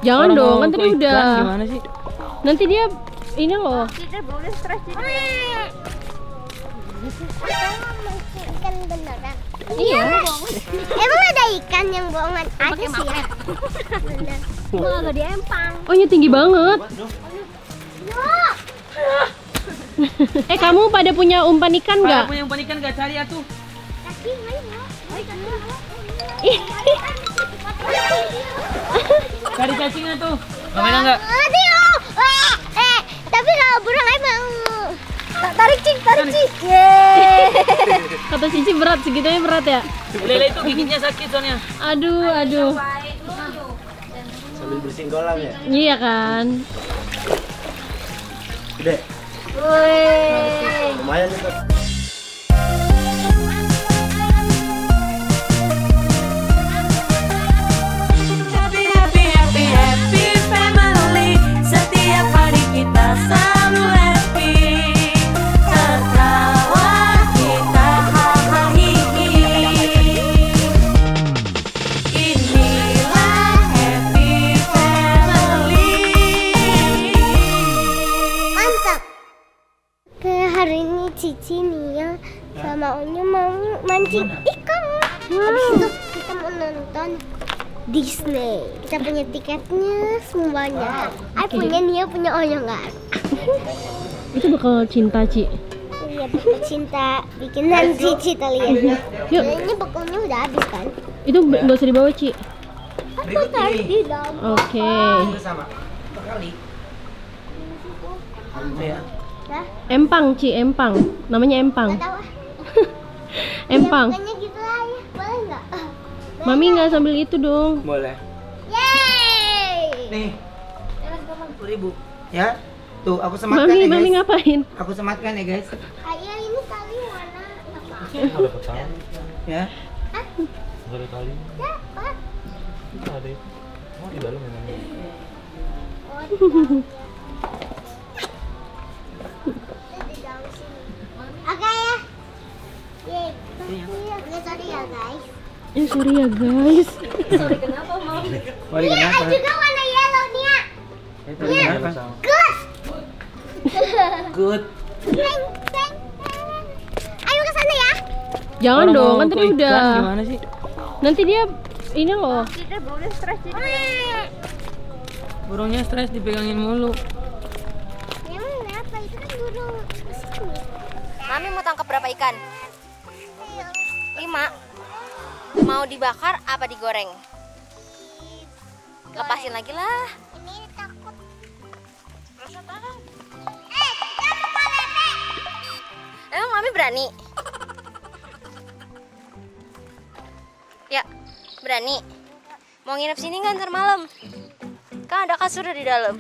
Jangan dong, kan tadi udah. Gimana sih? Nanti dia ini loh. Kita boleh stres jadi. Ikan beneran. Iya. Emang ada ikan yang bohongan aja sih ya? Bener. Gua agak diempang. Oh, ini tinggi banget. Kamu pada punya umpan ikan nggak? Punya umpan ikan nggak, cari atuh. Kaki main ya. Cari cacingan tuh. Gimana nggak? Aduh. Tapi kalau burung emang. Tarik cing. Yeay. Kata Cici berat, segitunya berat ya? Lele itu giginya sakit soalnya. Aduh. Sambil bersihin kolam ya? Iya kan? Gede. Woi. Lumayan itu. Happy family. Setiap hari kita selalu happy. Tertawa kita hahaha. Inilah happy family. Mantap. Kayak hari ini Cici nih ya sama Onya mau mancing ikan. Habis itu kita mau nonton Disney. Kita punya tiketnya semuanya. Punya Nia, punya Onya nggak? Itu bakal cinta, Ci. Iya, bakal cinta bikinan Cici kalian. Yuk. Ini bekalnya udah habis kan? Itu nggak usah dibawa, Ci. Aku taruh di dalam. Oke. Bersama. Kali. Ya. Dah, Empang, Ci, empang. Namanya empang. nggak tahu. Empang. Ya, bukannya gitu lah ya. Boleh nggak? Mami nggak sambil itu dong. Boleh. Yeay. Nih. 10.000. Ya. Tuh, aku sematkan ya, Mami guys. ngapain? Aku sematkan ya, guys. Ayah ini kali warna apa? Ya. Ada kali. Dapat. Ada. Oh, di dalam memang. Di dalam sini. Oke ya. Yeay. Oke, sorry ya guys. Sorry ya guys. Sorry, kenapa? Juga warna yellow Nia. Itu kenapa? Good. Good. Teng. Ayo ke sana ya. Jangan Orang dong, mau kan ke tadi ikan, udah. Gimana sih? Nanti dia ini loh. Kita boleh stres jadi. Burungnya stres dipegangin mulu. Emang kenapa? Itu kan burung kesini. Mami mau tangkap berapa ikan? 5. Mau dibakar apa digoreng? Lepasin lagi lah. Ini takut. Emang Mami berani? Ya, berani. Mau nginep sini nggak ntar malam? Kan ada kasur di dalam.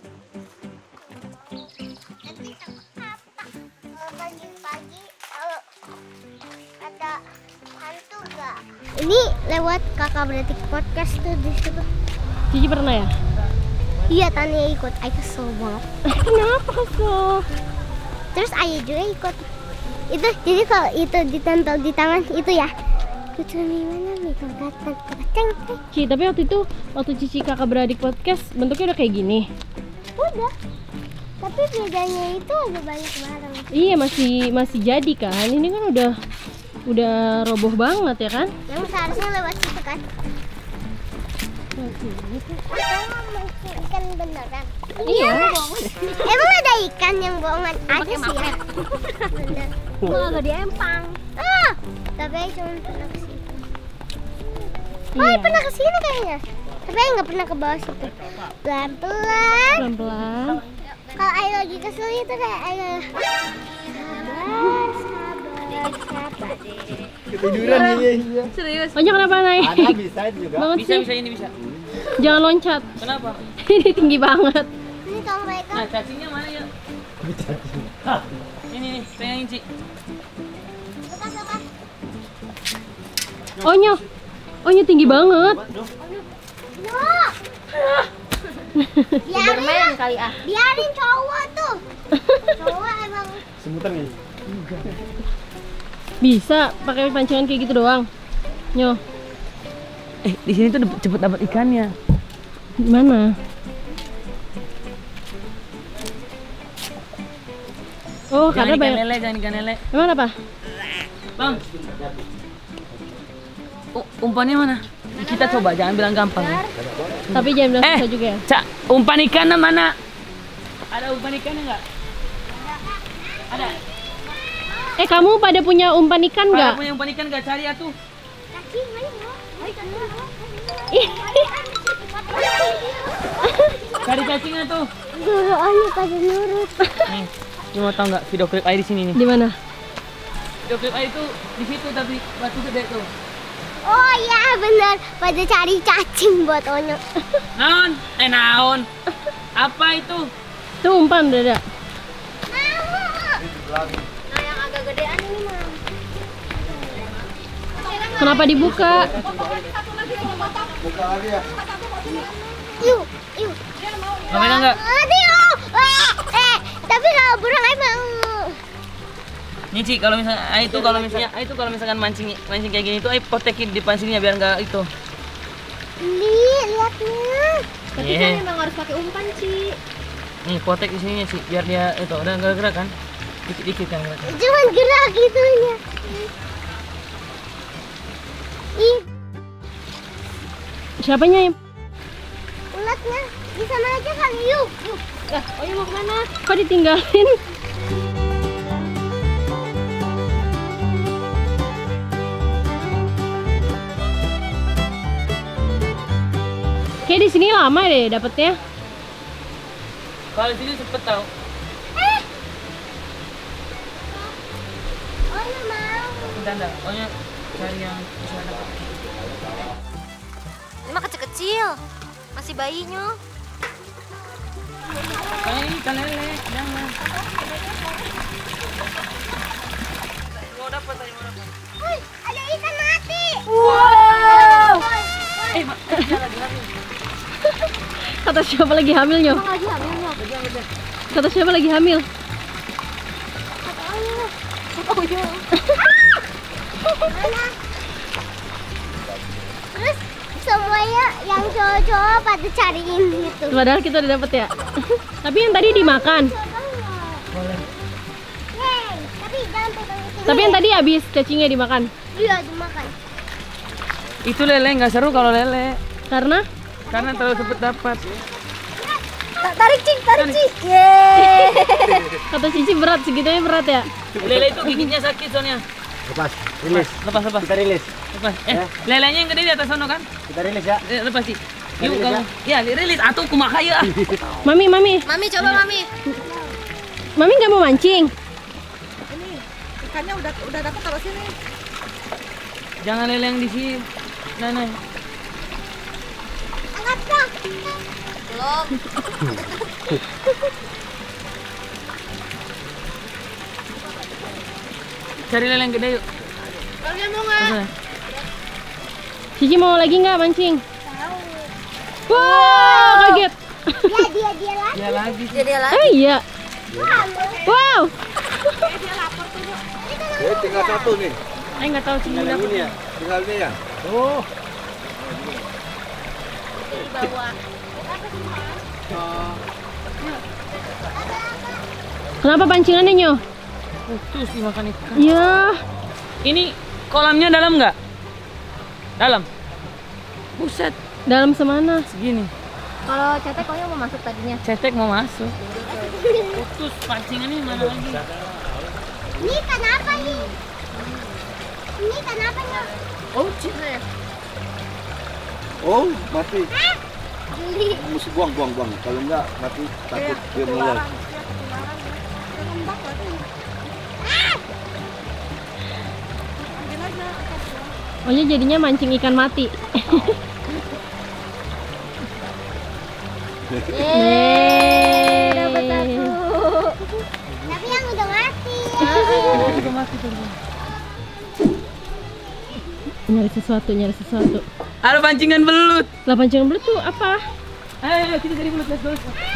Nanti takut apa? Pagi-pagi kalau ada hantu gak? Ini lewat Kakak Beratik Podcast tuh di situ. Cici pernah ya? Iya, Tania ikut. Ayah kesel banget. Kenapa kesel? Terus Ayah juga ikut. Itu jadi kalau itu ditempel di tangan itu ya. Itu gimana nih kelihatan kacang. Ci, tapi waktu Cici Kakak Beradik Podcast bentuknya udah kayak gini. Udah. Tapi bedanya itu agak banyak barang. Iya, masih jadi kan. Ini kan udah roboh banget ya kan? Yang seharusnya lewat situ kan. Ikan beneran. Iya. Emang ada ikan yang bohongan aja sih ya? Bener. Gua agak diempang. Tapi Ayah cuma pernah kesini. Oh, Ayah pernah kesini kayaknya. Tapi Ayah nggak pernah ke bawah situ. Pelan-pelan. Pelan-pelan. Kalau Ayah lagi kesel itu kayak Ayah sabar. Ketiduran iya. Serius? Banyak kenapa naik? Ada bisa itu juga. Banget Bisa, sih. ini bisa. Jangan loncat. Kenapa? Ini tinggi banget. Ini kalau mereka Nah, cacingnya mana ya? Ini nih, pegangin, Ci. lepas. Onyo tinggi banget. Biarin kali ah. Biarin cowok tuh. Cowok emang Semutan nih. Bisa pakai pancingan kayak gitu doang. Nyo. Di sini tuh cepet dapat ikannya. Mana? Oh, karena Jangan ikan banyak. lele, jangan ikan lele. Emang apa? Bang. Umpannya mana? Kita coba, jangan bilang gampang. Tapi jangan bilang susah juga ya. Cak, umpan ikannya mana? Ada umpan ikannya nggak? Ada. Kamu pada punya umpan ikan nggak? Kalau punya umpan ikan nggak, cari atuh. Cari cacingnya tuh. Ayo pada nurut. Nih, lu mau tau nggak video klip air di sini nih? Di mana? Video klip air itu di situ tapi batu gede tuh. Oh iya benar, pada cari cacing buat Onyo. Naon? Naon? Apa itu? Tuh umpan udah ada. Nah yang agak gedean ini mah. Kenapa dibuka? Yuk, yuk. Mau megang nggak? Aduh, tapi kalau burung emang. Nih Ci, kalau misalkan mancing kayak gini tuh, potekin di depan sininya biar nggak itu. Lihatnya. Tapi Iya. kan emang harus pakai umpan, Ci. Nih potek di sininya sih, biar dia itu udah nggak gerak kan? Dikit-dikit kan gerak. Cuman gerak gitunya. Ih, Siapanya yang? ulatnya di sana aja kali. Yuk, yuk. Lah, Oyo mau kemana? Kok ditinggalin? Kayak di sini lama deh dapetnya. Kalau di sini cepet tau. Oh ya mau. Enggak. Pokoknya cari yang bisa dapat. Ini mah kecil-kecil. Masih bayinya. Kayak ini ikan lele, jangan. Mau dapat tadi mau dapat. Wih, ada ikan mati. Wow. Dia lagi hamil. Kata siapa lagi hamil, Nyo? Lagi hamilnya. Kata siapa lagi hamil? Oh iya. Mana? Terus semuanya yang cowok-cowok pada cariin gitu. Padahal kita udah dapet ya. Tapi yang tadi dimakan. Boleh. Hey, tapi jangan pegang itu. Tapi yang tadi habis cacingnya dimakan. Iya dimakan. Itu lele nggak seru kalau lele. Karena Karena terlalu cepet dapat. Tarik cing. kata Cici berat, segitunya berat ya. Lele itu giginya sakit soalnya. Lepas, rilis. Lepas. Kita rilis. Lepas. Lelenya yang gede di atas sono kan? Kita rilis ya. Lepas sih. Yuk Rilis kamu. Ya, rilis atau kumaha ya. Mami. Mami, coba Mami. Mami nggak mau mancing. Ikannya udah dapat kalau sini. Jangan lele yang di sini. Nah. Angkat dong. Belum. Cari lele yang gede yuk. Kalian mau nggak? Terus, Cici mau lagi nggak mancing? Wow, kaget. Ya dia lagi. dia lagi. Jadi lagi. Iya. Wow. Tinggal satu nih. Nggak tahu sih Tinggal ini ya. Tinggal ini ya. Oh. Kenapa pancingannya, Nyo? Putus dimakan ikan. Iya. Ini kolamnya dalam nggak? Dalam. Buset, Dalam semana? segini. Kalau cetek Oyo mau masuk tadinya. Cetek mau masuk. Putus pancingannya mana lagi? Ini kenapa nih? Ini kenapa nih? Oh, cina. Oh, mati. Juli. Mesti buang. Kalau enggak mati takut dia mulai. Oh ya jadinya mancing ikan mati. Dapat satu. Tapi yang udah mati. Udah mati tuh. Nyari sesuatu. Ada pancingan belut. Lah pancingan belut tuh apa? Ayo kita cari belut, let's go.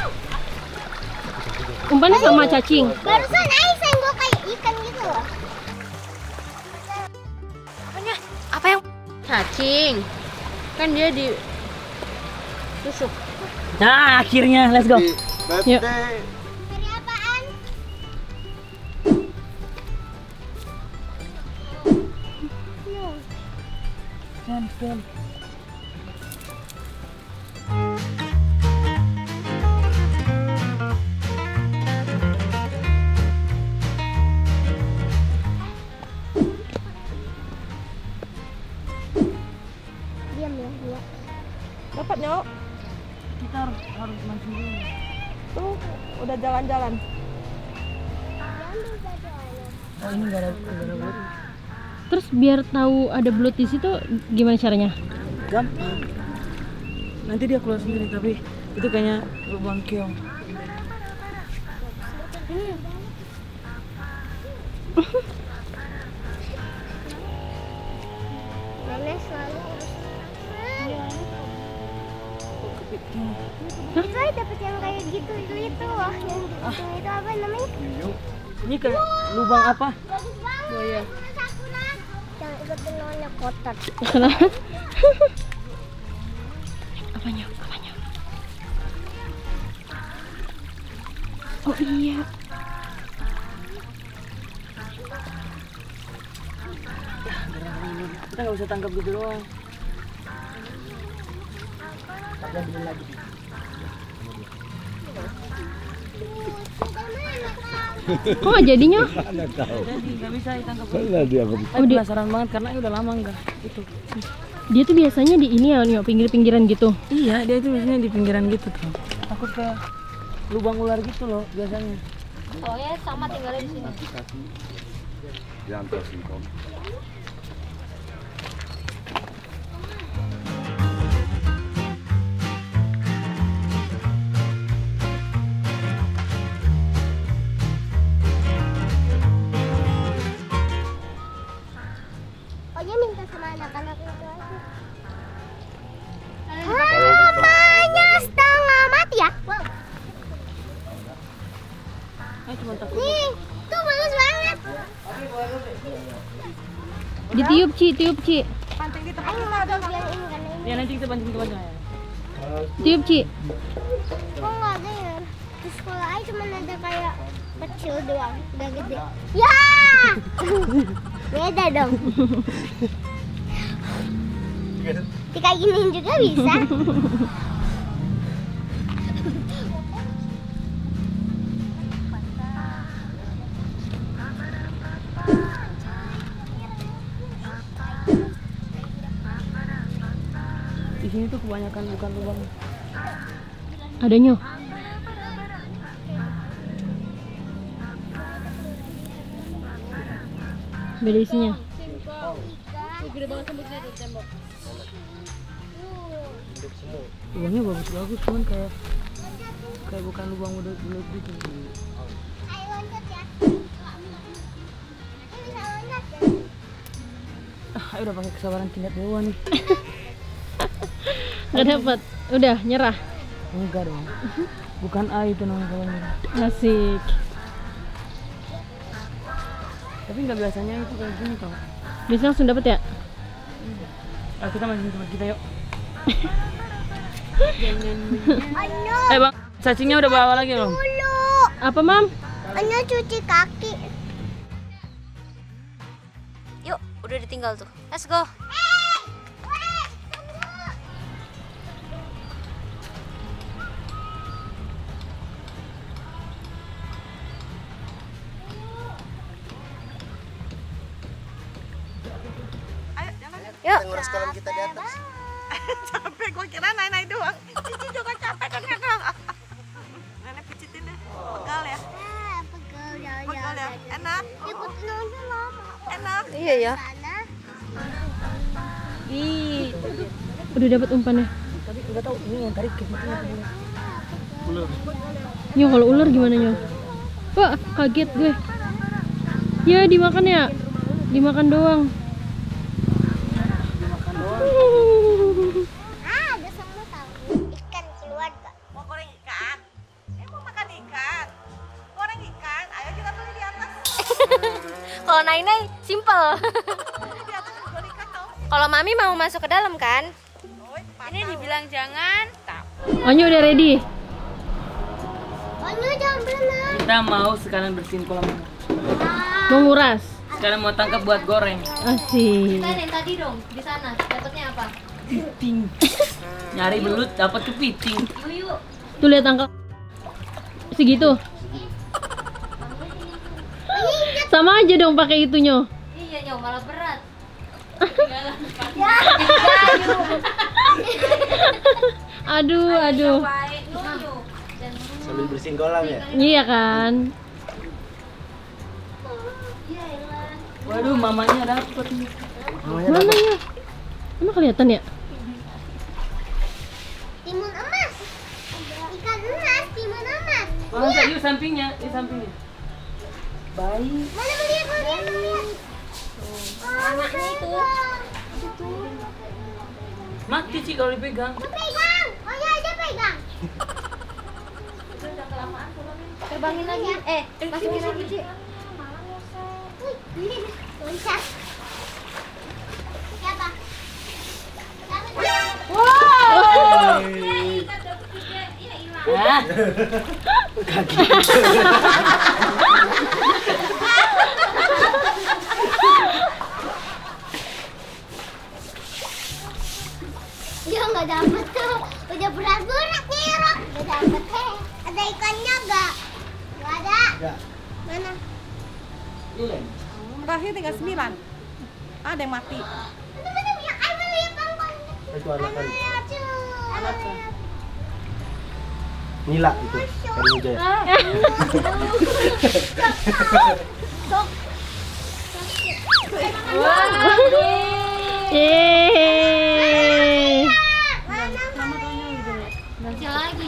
Umpannya sama cacing. Barusan Ais senggol kayak ikan gitu loh. Apa yang Cacing. Kan dia di Tusuk. Nah, akhirnya let's go. Yuk. Dari apaan? Diam ya, dia. Dapat Nyok. Kita harus mancing dulu. Tuh, udah jalan-jalan. Oh, ini enggak ada belut. Terus biar tahu ada belut di situ gimana caranya? Gampang. Nanti dia keluar sendiri, tapi itu kayaknya lubang keong. Nenek selalu Saya dapat yang kayak gitu itu loh, yang gitu itu apa namanya? Ini kayak lubang apa? Bagus banget. Oh iya. Jangan ikutin nolnya kotor. Kenapa? Apanya? Apanya? Oh iya. Kita nggak usah tangkap gitu doang. Kok nggak jadinya? Mana tahu. Jadi nggak bisa ditangkap. Mana dia begitu. Aku penasaran banget karena udah lama enggak itu. Dia tuh biasanya di ini ya, Nyo, pinggir-pinggiran gitu. Iya, dia itu biasanya di pinggiran gitu tuh. Takut ke lubang ular gitu loh biasanya. Soalnya sama tinggalnya di sini. Jangan singkong. Oh dia minta sama anak-anak itu aja. Mamanya setengah mati ya? Wow. Cuma takut. Nih, tuh bagus banget. Ditiup, Ci, tiup, Ci. Pancing di tempat Ayo kita mau ada dong yang ini kan ini. Ya nanti kita pancing ke mana ya? Tiup, Ci. Kok nggak ada ya? Di sekolah aja cuma ada kayak kecil doang, udah gede. Ya! Beda dong. Kayak giniin juga bisa. Di sini tuh kebanyakan bukan lubang. Ada, Nyo. Beda isinya. Lubangnya bagus-bagus, cuman kayak bukan lubang bulat gitu. Ayo loncat ya. Bisa loncat ya. Ayo udah pakai kesabaran tingkat dewa nih. Nggak dapat. Udah, nyerah. Enggak dong. Bukan A itu namanya kalau nyerah. Asik. Tapi nggak biasanya itu kayak gini tau. Bisa langsung dapat ya? Ayo kita mancing tempat kita yuk. Anya Bang, cacingnya udah bawa lagi belum? dulu. Apa, Mam? Anya cuci kaki. Yuk, udah ditinggal tuh. Let's go. Yuk. Ngurus kolam kita di atas. capek, gua kira naik-naik doang. Cici juga capek kan ya Kang? Nenek pijitin deh. Pegal ya? Pegel Pegal ya? Enak? Ikutin aja lama. Enak? Iya ya. Sana. Ih. Udah dapat umpannya. Tapi nggak tahu ini yang tarik kayak gitu. Nyo, kalau ular gimana, Nyo? Wah, kaget gue. Ya, dimakan ya? Dimakan doang. Ada semut tahu. Ikan keluar gak? Mau goreng ikan? Mau makan ikan? Goreng ikan? Ayo kita beli di atas. Kalau Nainai simple. Di atas jual ikan tau. Kalau Mami mau masuk ke dalam kan? Oh, Ini dibilang jangan, tapi Onyo udah ready? Onyo jangan berenang. Kita mau sekarang bersihin kolam renang. Mau nguras? Sekarang mau tangkap buat goreng. Asik. Yang tadi dong di sana dapatnya apa? Kepiting. Nyari belut dapat kepiting. Yuyu. Tuh lihat angka segitu. Sama aja dong pakai itunya. Iya nyo malah berat. Aduh. Sambil bersihin kolam ya. Iya kan? Waduh, mamanya dapet nih. Mana ya? Emang kelihatan ya? Timun emas. Ikan emas, timun emas. Oh, yuk sampingnya, di sampingnya. Baik. Mana melihat? Anaknya itu. Mati sih kalau dipegang. Pegang. Onyo aja pegang. Terbangin lagi. Masukin lagi Ci. Ini bisa. Siapa? Ah. Dia nggak dapet tuh. Udah berat-berat nih, Rok. Nggak dapet. Ada ikannya nggak? Nggak ada. Mana? Terakhir tinggal 9. Ada yang mati. Mana yang ayo lihat bang. Itu anakan. Anakan. Nila itu. Kan Jaya. Yeay. Kecil lagi.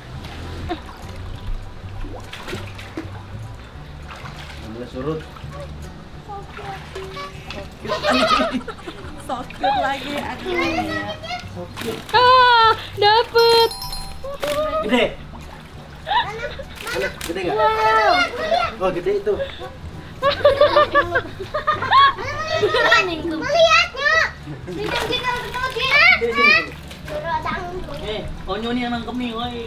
Ambil surut. Sokir lagi. Aduh. Ah, dapet. Gede. Mana? Gede nggak? Oh gede itu. Melihatnya. Onyo nih yang nangkep nih, woi.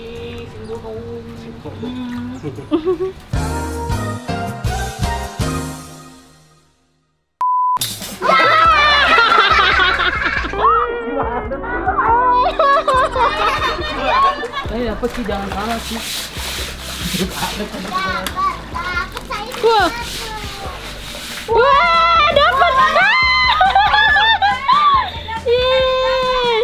Apa sih jangan salah sih. Wah. Wah, dapat. Yeay.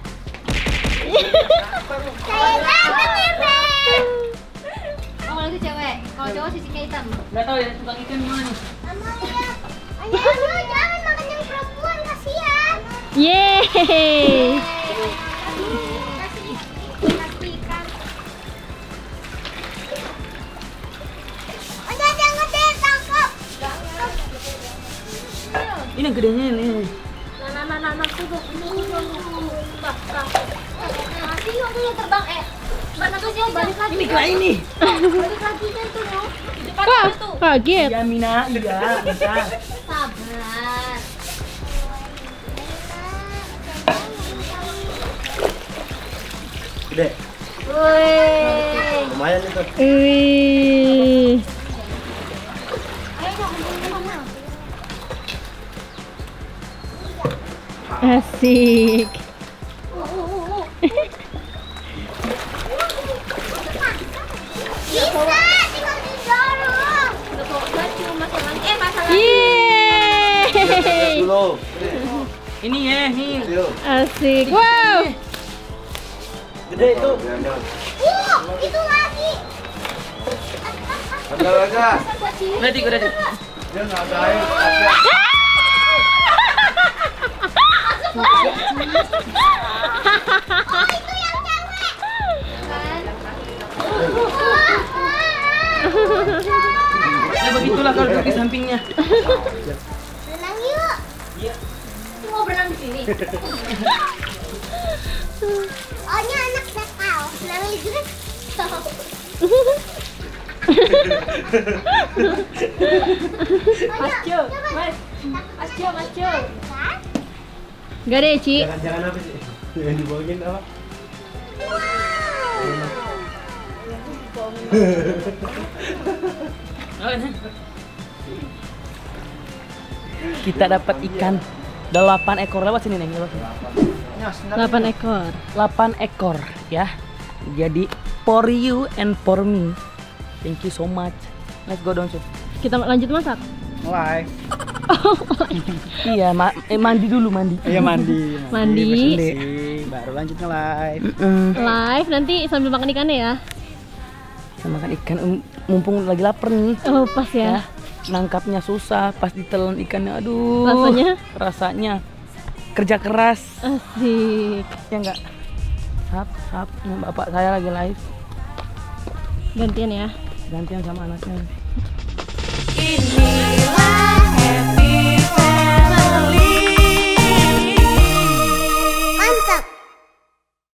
Saya dapat nih, Ben. Oh, kalau itu cewek. Kalau cowok sisika hitam. Nggak tahu ya tukang ikan gimana nih. Mama lihat. Ayo, jangan makan yang perempuan, kasihan. Yeay. Udah jangan deh tangkap. Ini yang gedenya ini. Nah, tuh. Masih yuk dulu terbang. Mana tuh sih balik lagi. Ini kayak ini. Balik lagi kan tuh. Di depan Wah, tuh. kaget. Ya Mina, iya, bisa. Sabar. Gede. Woi. Lumayan itu. Wih. Asik. Bisa, tinggal didorong. Yeay. Dulu. Ini ya, nih. Yuk. Asik. Wow. Gede itu. Itu lagi. Ada lagi. Udah. Dia nggak ada air. Oh, itu yang cewek. Ya begitulah kalau duduk di sampingnya. Renang yuk. Mau berenang di sini. Oh, ini anak nakal. Namanya juga. Masjo. Gak deh, Ci. Jangan apa sih? Yang dibawain apa? Wow. Kita dapat ikan 8 ekor. Lewat sini Neng, lewat sini. 8 ekor. 8 ekor ya. Jadi for you and for me. Thank you so much. Let's go down, Chef. Kita lanjut masak. Live. Iya, mandi dulu mandi. Iya mandi. Mandi. Bersih, baru lanjut nge-live. Live nanti sambil makan ikannya ya. Kita makan ikan mumpung lagi lapar nih. Oh, pas ya. Nangkapnya susah, pas ditelan ikannya, aduh. Rasanya kerja keras. Asik. Ya enggak? Sap. Nah, bapak saya lagi live. Gantian ya. Gantian sama anaknya. Inilah